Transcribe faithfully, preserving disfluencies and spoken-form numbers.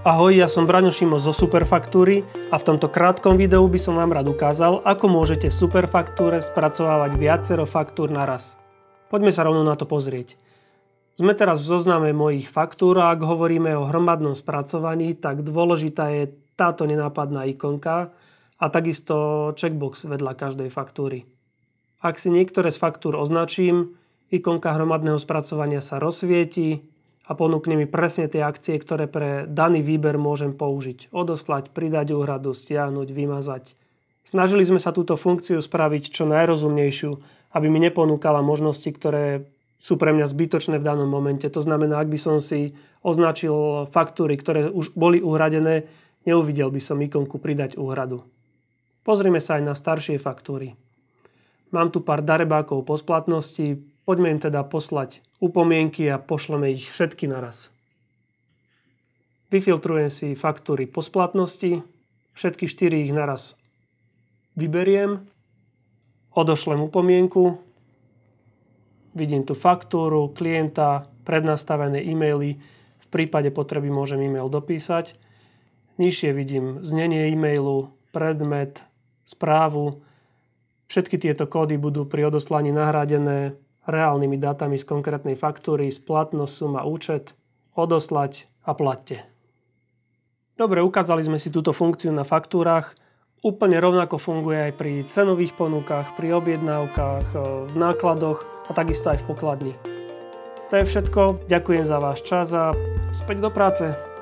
Ahoj, ja som Braňo Šimo zo Superfaktúry a v tomto krátkom videu by som vám rád ukázal, ako môžete v Superfaktúre spracovávať viacero faktúr naraz. Poďme sa rovno na to pozrieť. Sme teraz v zozname mojich faktúr a ak hovoríme o hromadnom spracovaní, tak dôležitá je táto nenápadná ikonka a takisto checkbox vedľa každej faktúry. Ak si niektoré z faktúr označím, ikonka hromadného spracovania sa rozsvieti a ponúkne mi presne tie akcie, ktoré pre daný výber môžem použiť. Odoslať, pridať úhradu, stiahnuť, vymazať. Snažili sme sa túto funkciu spraviť čo najrozumnejšiu, aby mi neponúkala možnosti, ktoré sú pre mňa zbytočné v danom momente. To znamená, ak by som si označil faktúry, ktoré už boli uhradené, neuvidel by som ikonku pridať úhradu. Pozrime sa aj na staršie faktúry. Mám tu pár darebákov po splatnosti, poďme im teda poslať upomienky a pošleme ich všetky naraz. Vyfiltrujem si faktúry po splatnosti, všetky štyri ich naraz vyberiem, odošlem upomienku, vidím tu faktúru, klienta, prednastavené e-maily, v prípade potreby môžem e-mail dopísať, nižšie vidím znenie e-mailu, predmet, správu. Všetky tieto kódy budú pri odoslaní nahradené reálnymi dátami z konkrétnej faktúry, splatnosť, suma, účet, odoslať a platte. Dobre, ukázali sme si túto funkciu na faktúrach. Úplne rovnako funguje aj pri cenových ponukách, pri objednávkach, v nákladoch a takisto aj v pokladni. To je všetko, ďakujem za váš čas a späť do práce.